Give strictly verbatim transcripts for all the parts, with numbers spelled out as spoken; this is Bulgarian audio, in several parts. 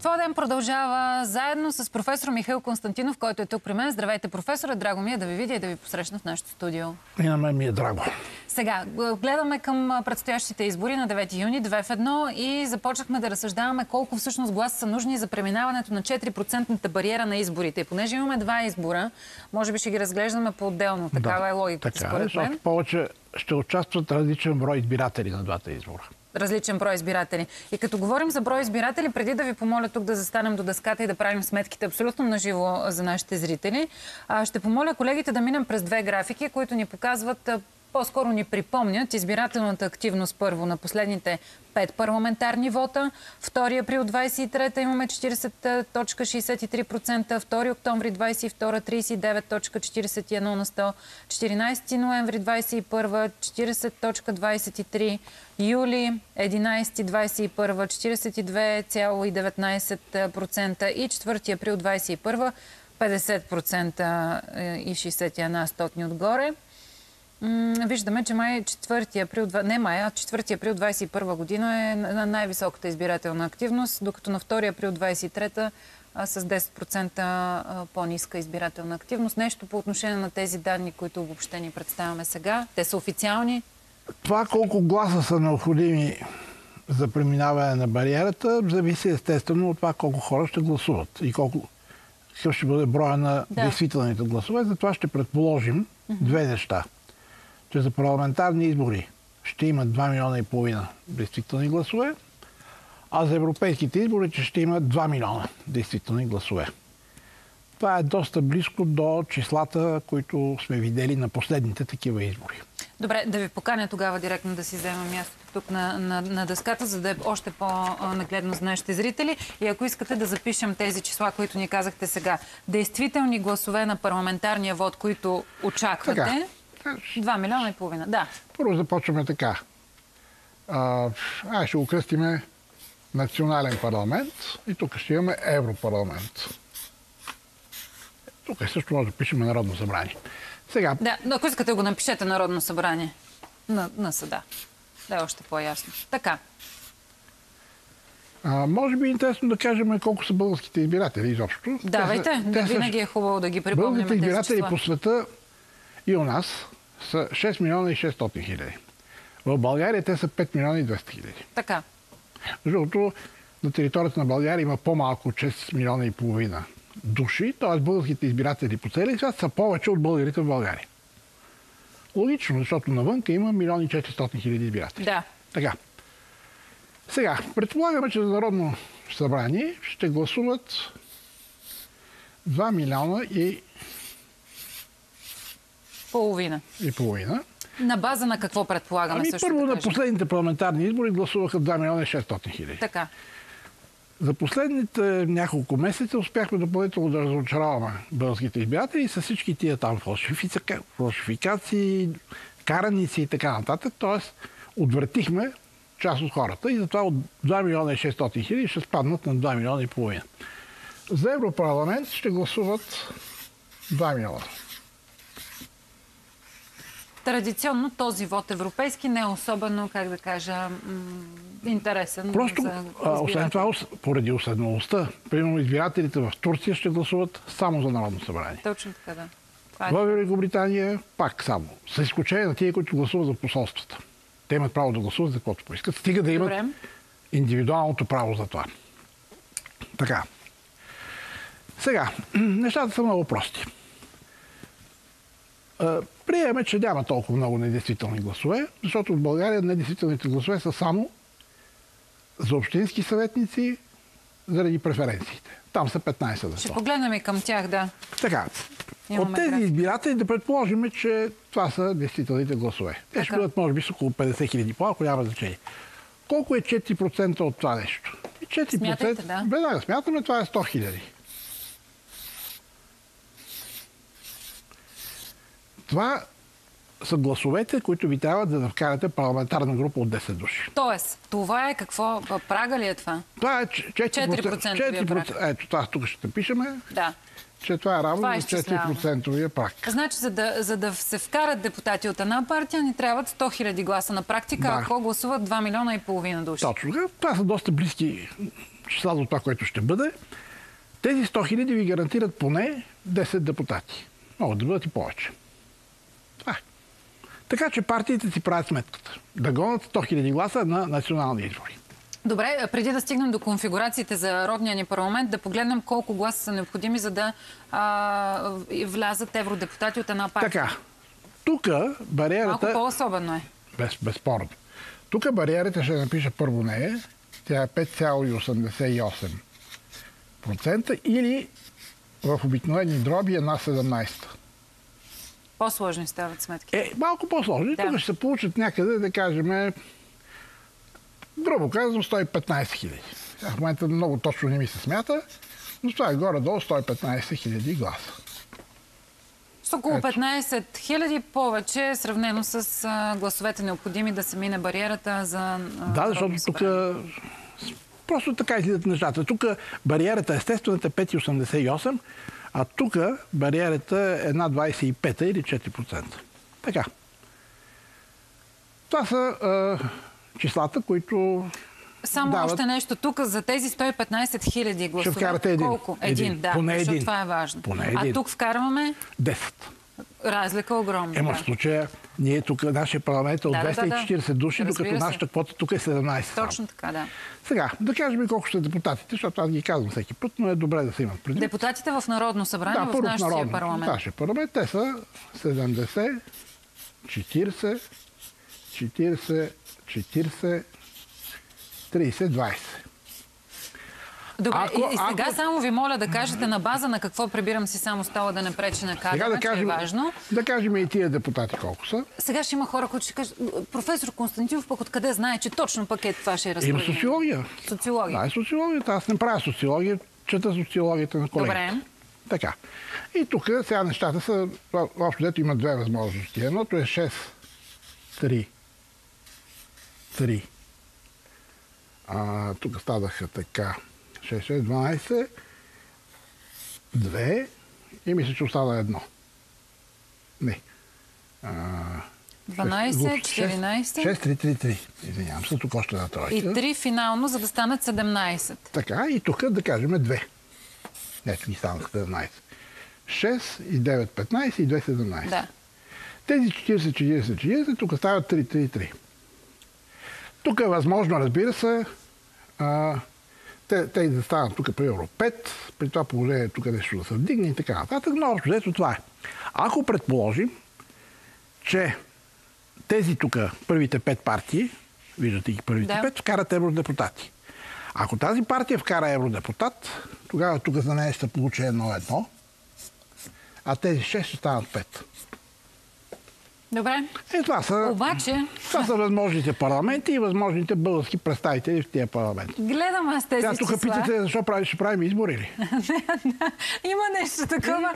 Твой ден продължава заедно с професор Михаил Константинов, който е тук при мен. Здравейте, професоре. Драго ми е да ви видя и да ви посрещна в нашото студио. И на мен ми е драго. Сега, гледаме към предстоящите избори на девети юни, две в едно, и започнахме да разсъждаваме колко всъщност гласа са нужни за преминаването на четири процентната бариера на изборите. И понеже имаме два избора, може би ще ги разглеждаме по-отделно. Такава да, е логиката, така според е, мен. Повече ще участват различен брой избиратели на двата избора. Различен брой избиратели. И като говорим за брой избиратели, преди да ви помоля тук да застанем до дъската и да правим сметките абсолютно наживо за нашите зрители, ще помоля колегите да минем през две графики, които ни показват, по-скоро ни припомнят избирателната активност първо на последните пет парламентарни вота. втори април двадесет и трета имаме четиридесет цяло шестдесет и три процента, втори октомври двадесет и втора тридесет и девет цяло четиридесет и едно на сто, четиринадесети ноември двадесет и първа четиридесет цяло двадесет и три, юли единадесети двадесет и първа четиридесет и две цяло деветнадесет процента и четвърти април двадесет и първа петдесет процента и шестдесет и една стотни отгоре. Виждаме, че май четвърти април, не май, а четвърти април двадесет и първа година е на най-високата избирателна активност, докато на втори април двадесет и трета с десет процента по-ниска избирателна активност. Нещо по отношение на тези данни, които въобще ни представяме сега. Те са официални. Това колко гласа са необходими за преминаване на бариерата зависи естествено от това колко хора ще гласуват и колко какъв ще бъде броя на да. действителните гласове. Затова ще предположим mm-hmm. две неща. Че за парламентарни избори ще има два милиона и половина действителни гласове, а за европейските избори че ще има два милиона действителни гласове. Това е доста близко до числата, които сме видели на последните такива избори. Добре, да ви поканя тогава директно да си взема мястото тук на, на, на дъската, за да е още по-нагледно за нашите зрители. И ако искате да запишем тези числа, които ни казахте сега. Действителни гласове на парламентарния вод, които очаквате. Така. два милиона и половина, да. Първо започваме така. А, а, ще го кръстиме национален парламент и тук ще имаме Европарламент. Тук също може да пишем Народно събрание. Сега... Да, но ако искате го напишете Народно събрание на, на съда. Да е още по-ясно. Така. А, може би е интересно да кажем колко са българските избиратели изобщо. Давайте, те са, да, те винаги е хубаво да ги припомним. Българските избиратели по света и у нас са шест милиона и шестстотин хиляди. В България те са пет милиона и двеста хиляди. Така. Защото на територията на България има по-малко от шест милиона и половина души, т.е. българските избиратели по целия свят са повече от българите в България. Логично, защото навънка има милион и четиристотин хиляди избиратели. Да. Така. Сега, предполагаме, че за Народно събрание ще гласуват два милиона и половина. И половина. На база на какво предполагаме ами, също? Първо да на последните парламентарни избори гласуваха два милиона и шестстотин хиляди. Така. За последните няколко месеца успяхме допълнително да разочароваме българските избиратели и с всички тия там фалшификации, караници и така нататък. Тоест, отвратихме част от хората и затова от два милиона и шестстотин хиляди ще спаднат на два милиона и половина. За Европарламент ще гласуват два милиона. Традиционно този вод европейски не е особено, как да кажа, интересен. Просто, за а, освен това, поради уседналостта, примерно избирателите в Турция ще гласуват само за Народно събрание. Точно така, да. Това е... В Великобритания пак само. С изключение на тия, които гласуват за посолствата. Те имат право да гласуват за каквото поискат. Стига да имат Добре. индивидуалното право за това. Така. Сега, нещата са много прости. Приемаме, че няма толкова много недействителни гласове, защото в България недействителните гласове са само за общински съветници заради преференциите. Там са петнадесет на сто. Ще погледнем и към тях, да. Така. Имаме от тези график. избиратели да предположим, че това са действителните гласове. Те ще бъдат, може би, с около петдесет хиляди по-малко, няма значение. Колко е четири процента от това нещо? четири процента, смятайте, да. Веднага смятаме, това е сто хиляди. Това са гласовете, които ви трябва да вкарате парламентарна група от десет души. Тоест, това е какво? Прага ли е това? Това е четири процента. Ето, това тук ще напишеме. Да. Че това е равно на четири процента прак. Значи, за да, за да се вкарат депутати от една партия, ни трябват сто хиляди гласа на практика, да. Ако гласуват два милиона и половина души. Точно. Това са доста близки числа до това, което ще бъде. Тези сто хиляди ви гарантират поне десет депутати. Могат да бъдат и повече. Това е. Така че партиите си правят сметката. Да гонят сто хиляди гласа на национални избори. Добре, преди да стигнем до конфигурациите за родния ни парламент, да погледнем колко гласа са необходими, за да а, влязат евродепутати от една партия. Така. Тук бариерата... Малко по-особено е. Без, безспорно. Тук бариерата ще напиша първо нея. Тя е пет цяло осемдесет и осем процента или в обикновени дроби една седемнадесета. По-сложни стават сметки. Е, малко по-сложни. Да. Тук ще се получат някъде, да кажем, грубо казвам, сто и петнадесет хиляди. В момента много точно не ми се смята, но това е горе-долу сто и петнадесет хиляди гласа. С около петнадесет хиляди повече, сравнено с а, гласовете необходими да се мине бариерата за а, да, защото тук просто така излизат нещата. Тук бариерата естествената е пет цяло осемдесет и осем, а тук бариерата е една двадесет и пет или четири процента. Така. Това са а, числата, които Само дават... още нещо. Тук за тези сто и петнадесет хиляди гласове. Ще вкарате един. Колко? Един, един. Да. Поне защото един. това е важно. Поне един. А тук вкарваме... десет. Разлика огромна. Ема да. в случая, ние тук, нашия парламент е от да, двеста и четиридесет да, да. души, Разбира докато се. нашата квота тук е седемнадесет. Точно така, да. Сега, да кажем колко са депутатите, защото аз ги казвам всеки път, но е добре да се имат предвид. Депутатите в Народно събрание, да, в нашия народно, парламент. В нашия парламент те са седемдесет, четиридесет, четиридесет, четиридесет, тридесет, двадесет. Добре, ако, и, и сега ако... само ви моля да кажете на база на какво прибирам си само стола да не пречи на кадъра, да кажем, че е важно. Да кажем и тия депутати колко са. Сега ще има хора, които ще кажат, професор Константинов пък откъде знае, че точно пък е това ще е разпределение? Има социология. Социология. Да, е социологията. Аз не правя социология, чета социологията на колегите. Добре. Така. И тук сега нещата са, общо дето има две възможности. Едното е шест, три, три. А, тук станаха така. шест, шест, дванадесет, две и мисля, че остана едно. Не. А, дванадесет, четиринадесет. шест, три, три, три. Извинявам се, тук още една тройка. И три финално, за да станат седемнадесет. Така, и тук да кажем две. Не, че ни станаха седемнадесет. шест и девет, петнадесет и две, седемнадесет. Да. Тези четиридесет, четиридесет, четиридесет, тук стават три, три, три. Тук е възможно, разбира се, а, те, те да станат тук, примерно, пет, при това положение тук нещо да се вдигне и така нататък, но общо взето това е. Ако предположим, че тези тук, първите пет партии, виждате ги първите да. пет, вкарат евродепутати. Ако тази партия вкара евродепутат, тогава тук за нея ще получи едно-едно, а тези шест ще станат пет. Добре. И това са, Обаче... това са възможните парламенти и възможните български представители в тия парламенти. Гледам аз тези числа. Тук питате защо прави, ще правим избори ли? Има нещо такова.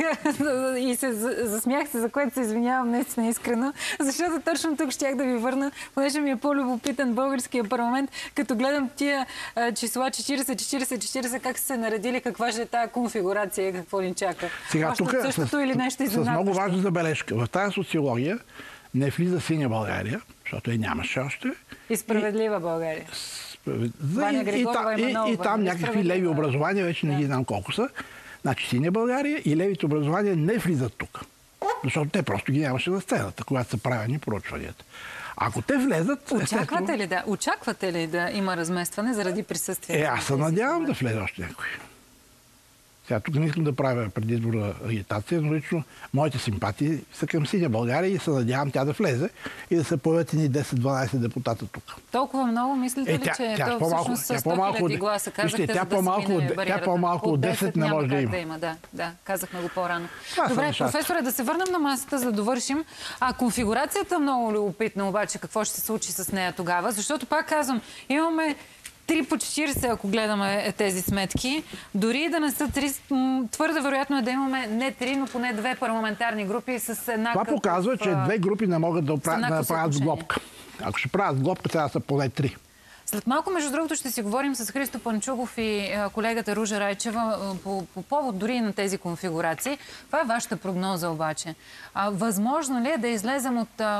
И се засмях се, за което се извинявам наистина искрено, защото точно тук щях да ви върна, понеже ми е по-любопитен българския парламент, като гледам тия числа четиридесет, четиридесет, четиридесет, как са се наредили, каква ще е тая конфигурация, какво ни чака. Сега тук същото с, или нещо с много важна забележка. В тази социология не влиза Синя България, защото я нямаше още. И Справедлива България. Ваня Григорова, и, и, и там някакви леви образования, вече да. не ги знам колко са. Значи Синя България и левите образования не влизат тук. Защото те просто ги нямаше на сцената, когато са правени проучванията. Ако те влезат... Очаквате, естествено... ли да, очаквате ли да има разместване заради присъствието? Е, аз се надявам да влезе още някой. Сега тук не искам да правя предизборна агитация, но лично моите симпатии са към Синя България и се надявам тя да влезе и да се появят и дванадесет депутата тук. Толкова много мислите е, ли, тя, че тя, то всъщност са сто хиляди гласа? Казахте, вижте, тя за да по-малко, се мине бариерата. Тя по-малко от десет не може да има. да има. Да, да, казахме го по-рано. Това Добре, професоре, да се върнем на масата, за да довършим. А конфигурацията много любопитна, обаче какво ще се случи с нея тогава? Защото пак казвам, имаме три по четирийсет, ако гледаме тези сметки. Дори да не са три, твърде вероятно е да имаме не три, но поне две парламентарни групи с еднакъв... Това показва, че две групи не могат да, опра... да правят сглобка. Ако ще правят сглобка, трябва да са поне три. След малко, между другото, ще си говорим с Христо Панчугов и колегата Ружа Райчева по, по повод дори на тези конфигурации. Това е вашата прогноза обаче. А, възможно ли е да излезем от а,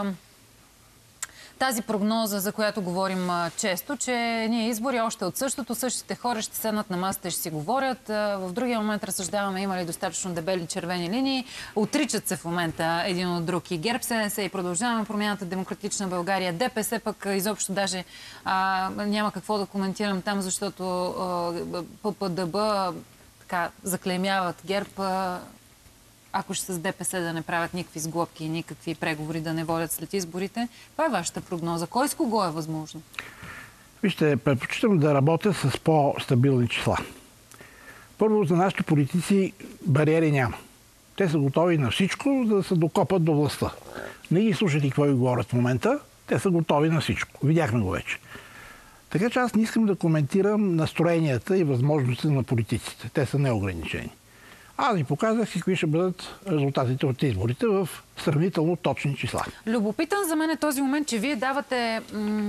тази прогноза, за която говорим а, често, че ние избори още от същото, същите хора ще седнат на масата и ще си говорят. А, в другия момент разсъждаваме има ли достатъчно дебели червени линии. Отричат се в момента един от друг и ГЕРБ, СДС и Продължаваме промяната, Демократична България, ДПС пък изобщо даже а, няма какво да коментирам там, защото а, ППДБ така заклеймяват ГЕРБ, а, ако ще с ДПС да не правят никакви сглобки и никакви преговори да не водят след изборите. Това е вашата прогноза. Кой с кого е възможно? Вижте, предпочитам да работя с по-стабилни числа. Първо, за нашите политици бариери няма. Те са готови на всичко, за да се докопат до властта. Не ги слушайте какво ви говорят в момента. Те са готови на всичко. Видяхме го вече. Така че аз не искам да коментирам настроенията и възможностите на политиците. Те са неограничени. Аз ви показах какви ще бъдат резултатите от изборите в сравнително точни числа. Любопитен за мен е този момент, че вие давате...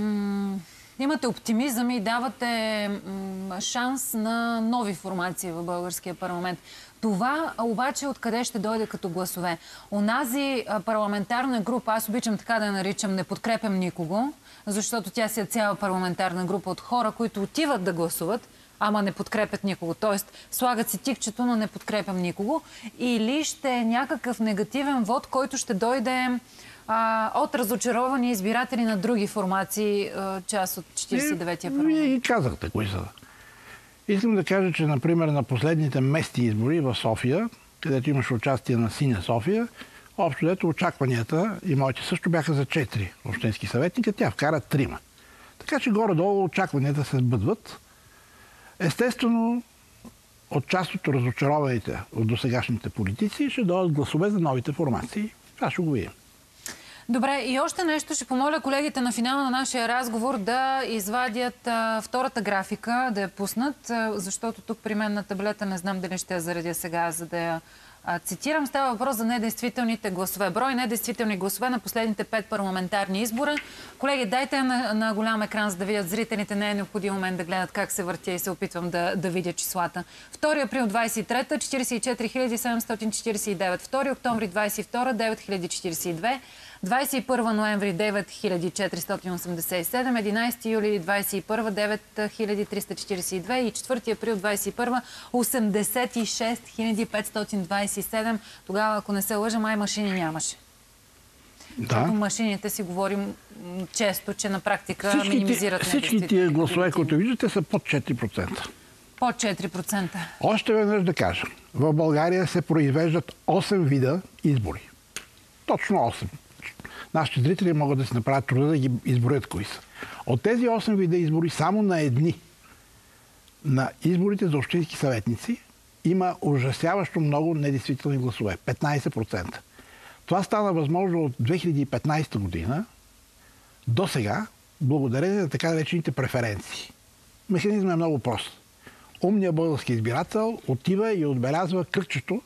имате оптимизъм и давате шанс на нови формации в българския парламент. Това обаче откъде ще дойде като гласове? Онази парламентарна група, аз обичам така да я наричам, не подкрепям никого, защото тя си е цяла парламентарна група от хора, които отиват да гласуват, ама не подкрепят никого. Тоест, слагат си тикчето, но не подкрепям никого. Или ще е някакъв негативен вод, който ще дойде а, от разочаровани избиратели на други формации, а, част от четирийсет и деветия парламент. Вие и казахте кои са. Искам да кажа, че, например, на последните местни избори в София, където имаше участие на Синя София, общо дето очакванията, и моите също бяха за четири общински съветника, тя вкара трима. Така че горе-долу очакванията се сбъдват. Естествено, от част от разочарованите от досегашните политици ще дойдат гласове за новите формации. Това ще го видим. Добре, и още нещо. Ще помоля колегите на финала на нашия разговор да извадят а, втората графика, да я пуснат, а, защото тук при мен на таблета не знам дали ще я заредя сега, за да я а, цитирам. Става въпрос за недействителните гласове. Брой недействителни гласове на последните пет парламентарни избора. Колеги, дайте на, на голям екран, за да видят зрителите. Не е необходим момент да гледат как се въртя и се опитвам да, да видя числата. втори април двадесет и трета, четиридесет и четири хиляди седемстотин четиридесет и девет. втори октомври двадесет и втора, девет хиляди четиридесет и две. двадесет и първи ноември девет хиляди четиристотин осемдесет и седем, единадесети юли двадесет и първа девет хиляди триста четиридесет и две и четвърти април двадесет и първа осемдесет и шест хиляди петстотин двадесет и седем. Тогава, ако не се лъжа, май машини нямаше. Да. По машините си говорим често, че на практика всички минимизират Всички тия гласове, които виждате, са под четири процента. Под четири процента. Още веднъж да кажа. В България се произвеждат осем вида избори. Точно осем. Нашите зрители могат да си направят труда да ги изброят кои са. От тези осем вида избори, само на едни на изборите за общински съветници има ужасяващо много недействителни гласове. петнадесет процента. Това стана възможно от две хиляди и петнадесета година до сега, благодарение на така наречените преференции. Механизмът е много прост. Умният български избирател отива и отбелязва кръгчето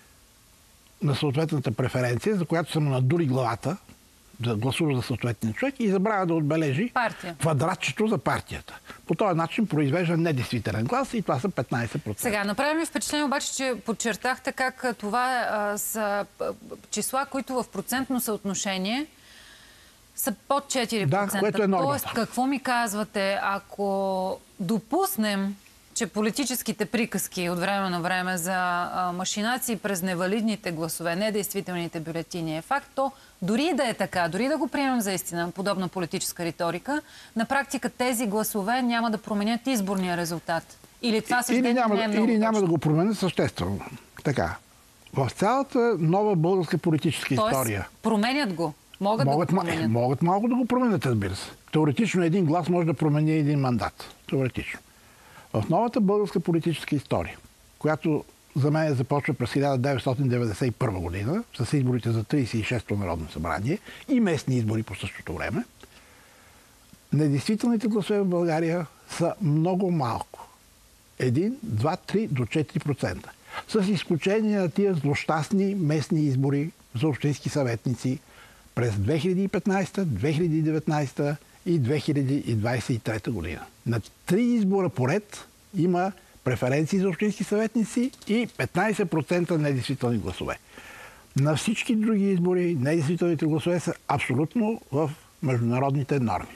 на съответната преференция, за която са му надури главата, да гласува за съответния човек и забравя да отбележи партия. Квадратчето за партията. По този начин произвежда недействителен глас и това са петнадесет процента. Сега, направи ми впечатление обаче, че подчертахте как това а, са числа, които в процентно съотношение са под четири процента. Да, което е нормата. Тоест, какво ми казвате, ако допуснем, че политическите приказки от време на време за а, машинации през невалидните гласове, недействителните бюлетини е факт, то дори да е така, дори да го приемем за истина, подобна политическа риторика, на практика тези гласове няма да променят изборния резултат. Или това съждение няма, не е много Или няма да го променят съществено. Така. В цялата нова българска политическа Тоест, история. променят го. Могат, Могат, да го променят. могат малко да го променят, разбира се. Теоретично един глас може да промени един мандат. Теоретично. В новата българска политическа история, която за мен започва през хиляда деветстотин деветдесет и първа година, с изборите за тридесет и шесто Народно събрание и местни избори по същото време, недействителните гласове в България са много малко. Един, два, три до четири процента. С изключение на тия злощастни местни избори за общински съветници през две хиляди и петнадесета, две хиляди и деветнадесета и две хиляди и двадесет и трета година. На три избора поред има преференции за общински съветници и петнадесет процента недействителни гласове. На всички други избори недействителните гласове са абсолютно в международните норми.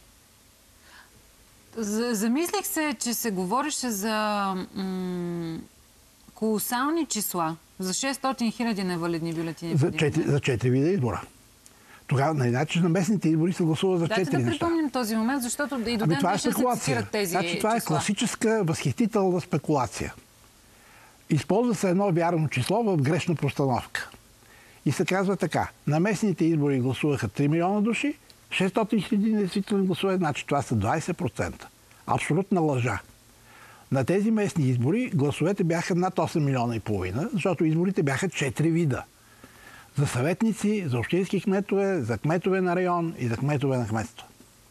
Замислих се, че се говореше за м- колосални числа. За шестстотин хиляди невалидни бюлетини. За четири, за четири вида избора. Тогава на иначе на местните избори се гласува за четири неща. неща. Да припомним този момент, защото и до ами ден това е днешен се цитират тези значи, това е числа. класическа възхитителна спекулация. Използва се едно вярно число в грешна постановка. И се казва така. На местните избори гласуваха три милиона души, шестстотин хиляди недействителни гласове, значи това са двадесет процента. Абсолютна лъжа. На тези местни избори гласовете бяха над осем милиона и половина, защото изборите бяха четири вида. За съветници, за общински кметове, за кметове на район и за кметове на кметство.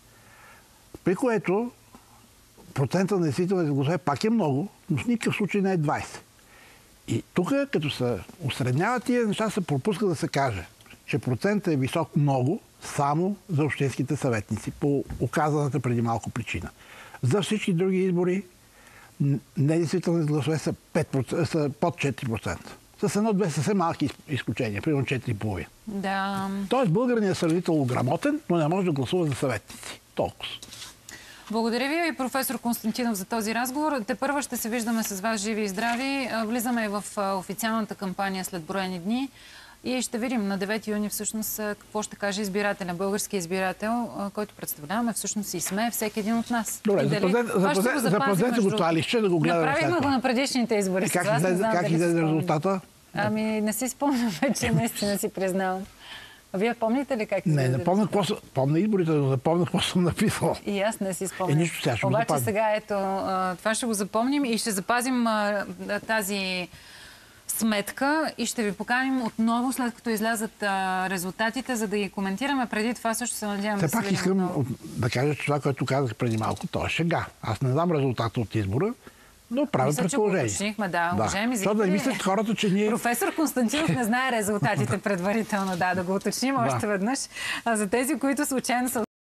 При което процента на действителните гласове пак е много, но в никакъв случай не е двадесет. И тук, като се усредняват тия неща, се пропуска да се каже, че процентът е висок много само за общинските съветници, по оказаната преди малко причина. За всички други избори недействителните гласове са, пет процента, са под четири процента. С едно-две съвсем малки изключения, примерно четири и половина. Да. Тоест българният е сравнително грамотен, но не може да гласува за съветници. Толкова. Благодаря ви и професор Константинов за този разговор. Те първа ще се виждаме с вас живи и здрави. Влизаме в официалната кампания след броени дни и ще видим на девети юни всъщност какво ще каже избирателя, български избирател, който представляваме всъщност и сме всеки един от нас. Добре, запазете го това лище да го гледаме. Направихме го на предишните избори. Как излезе, как излезе резултата? Ами не си спомням вече, наистина си признавам. А вие помните ли как не, не, не помня какво са. Помня изборите, но не помня какво съм написал. И аз не си спомням. Е, нищо, сега ще Обаче го запазим. сега ето, това ще го запомним и ще запазим тази сметка и ще ви поканим отново, след като излязат а, резултатите, за да ги коментираме. Преди това също се надявам да се пак искам отново. да кажа, че това, което казах преди малко, то е шега. Аз не знам резултата от избора, но правя Мисля, предположение. Че го уточнихме, да. да. Уважаеми Защото да мислят хората, че ние... Професор Константинов не знае резултатите предварително. Да, да го уточним още веднъж. А за тези, които случайно са